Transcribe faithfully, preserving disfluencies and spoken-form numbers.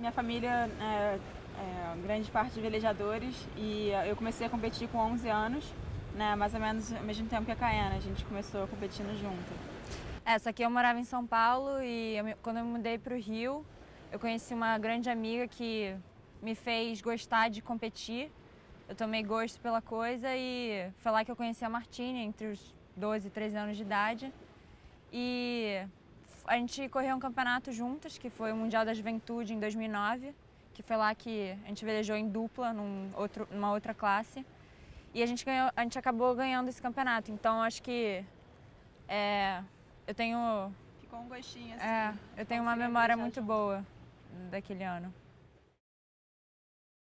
Minha família é, é grande parte de velejadores e eu comecei a competir com onze anos, né, mais ou menos ao mesmo tempo que a Caiana, a gente começou competindo junto. É, só que eu morava em São Paulo e eu, quando eu me mudei para o Rio, eu conheci uma grande amiga que me fez gostar de competir. Eu tomei gosto pela coisa e foi lá que eu conheci a Martine, entre os doze e treze anos de idade. E a gente correu um campeonato juntas, que foi o Mundial da Juventude em dois mil e nove, que foi lá que a gente velejou em dupla, num outro, numa outra classe. E a gente, ganhou, a gente acabou ganhando esse campeonato, então acho que é, eu tenho... Ficou um gostinho assim. É, eu tenho uma memória muito boa daquele ano.